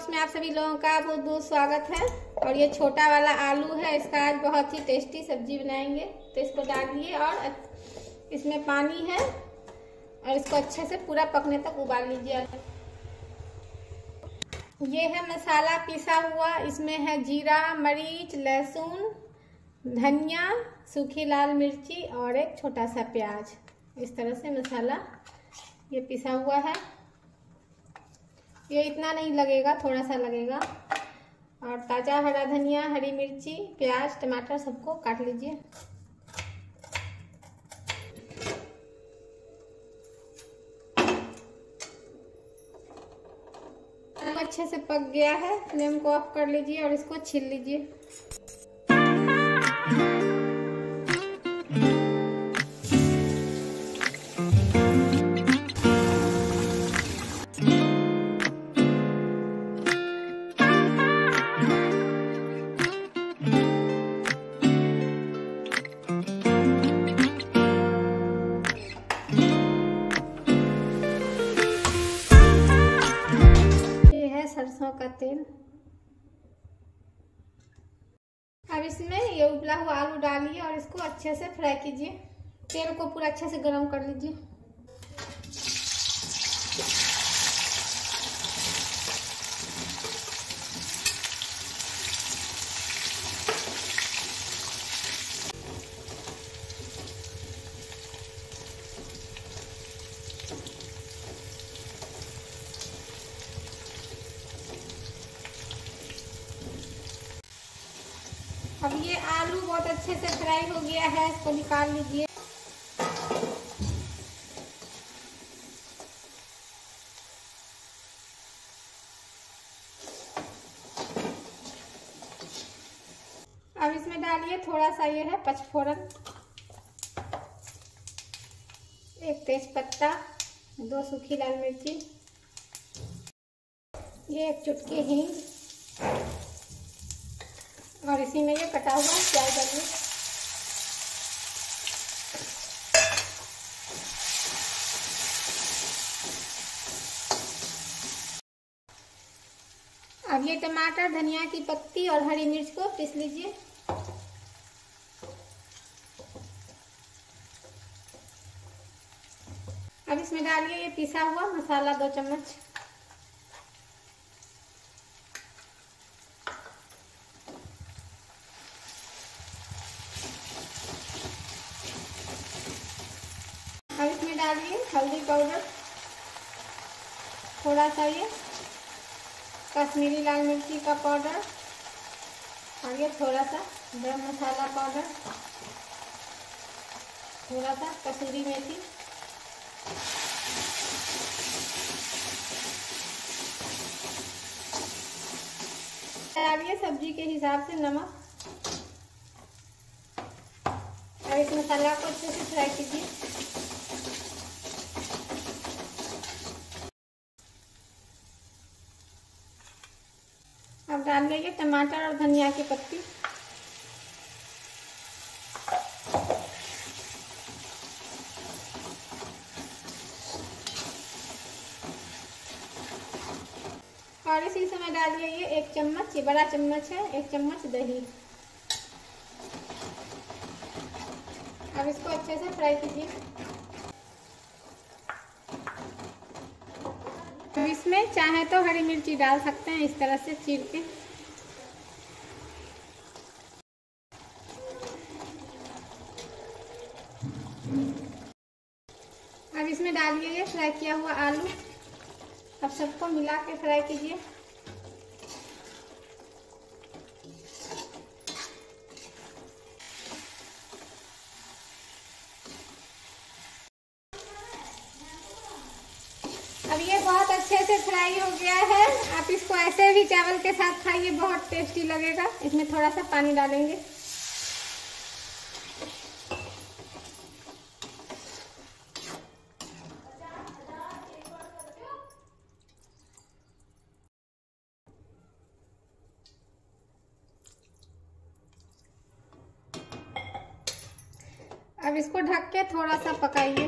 Blogs में आप सभी लोगों का बहुत बहुत स्वागत है। और ये छोटा वाला आलू है, इसका आज बहुत ही टेस्टी सब्जी बनाएंगे। तो इसको डालिए और इसमें पानी है और इसको अच्छे से पूरा पकने तक उबाल लीजिए। ये है मसाला पिसा हुआ, इसमें है जीरा, मरीच, लहसुन, धनिया, सूखी लाल मिर्ची और एक छोटा सा प्याज। इस तरह से मसाला ये पिसा हुआ है। ये इतना नहीं लगेगा, थोड़ा सा लगेगा। और ताज़ा हरा धनिया, हरी मिर्ची, प्याज, टमाटर सबको काट लीजिए। अच्छे से पक गया है, फ्लेम को ऑफ कर लीजिए और इसको छील लीजिए। सरसों का तेल। अब इसमें ये उबला हुआ आलू डालिए और इसको अच्छे से फ्राई कीजिए। तेल को पूरा अच्छे से गरम कर लीजिए। अब ये आलू बहुत अच्छे से फ्राई हो गया है, इसको निकाल लीजिए। अब इसमें डालिए थोड़ा सा ये है पचफोरन, एक तेज पत्ता, 2 सूखी लाल मिर्ची, ये एक चुटकी हींग और इसी में ये कटा हुआ प्याज डालिए। अब ये टमाटर, धनिया की पत्ती और हरी मिर्च को पीस लीजिए। अब इसमें डालिए ये पिसा हुआ मसाला 2 चम्मच। अब इसमें डालिए हल्दी पाउडर, थोड़ा सा ये कश्मीरी लाल मिर्ची का पाउडर और ये थोड़ा सा गरम मसाला पाउडर, थोड़ा सा कसूरी मेथी, डालिए सब्जी के हिसाब से नमक। और इस मसाला को अच्छे से फ्राई कीजिए। अब डाल दीजिए टमाटर और धनिया की पत्ती। और इसी समय डालिए ये 1 चम्मच, ये बड़ा चम्मच है, 1 चम्मच दही। अब इसको अच्छे से फ्राई कीजिए। अब इसमें चाहे तो हरी मिर्ची डाल सकते हैं इस तरह से चीर के। अब इसमें डालिए ये फ्राई किया हुआ आलू। अब सबको मिला के फ्राई कीजिए। अब ये बहुत अच्छे से फ्राई हो गया है। आप इसको ऐसे भी चावल के साथ खाइए, बहुत टेस्टी लगेगा। इसमें थोड़ा सा पानी डालेंगे। अब इसको ढक के थोड़ा सा पकाइए।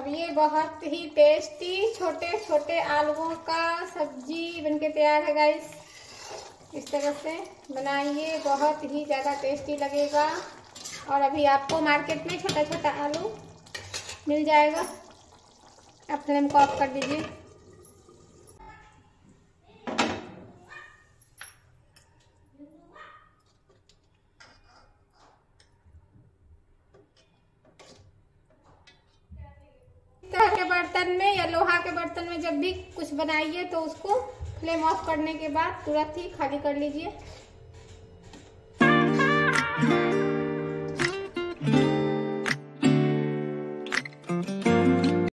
अब ये बहुत ही टेस्टी छोटे छोटे आलूओं का सब्जी बनके तैयार है गाइस। इस तरह से बनाइए, बहुत ही ज़्यादा टेस्टी लगेगा। और अभी आपको मार्केट में छोटा छोटा आलू मिल जाएगा। अब फ्लेम को ऑफ कर दीजिए। तरह के बर्तन में या लोहा के बर्तन में जब भी कुछ बनाइए तो उसको फ्लेम ऑफ करने के बाद तुरंत ही खाली कर लीजिए।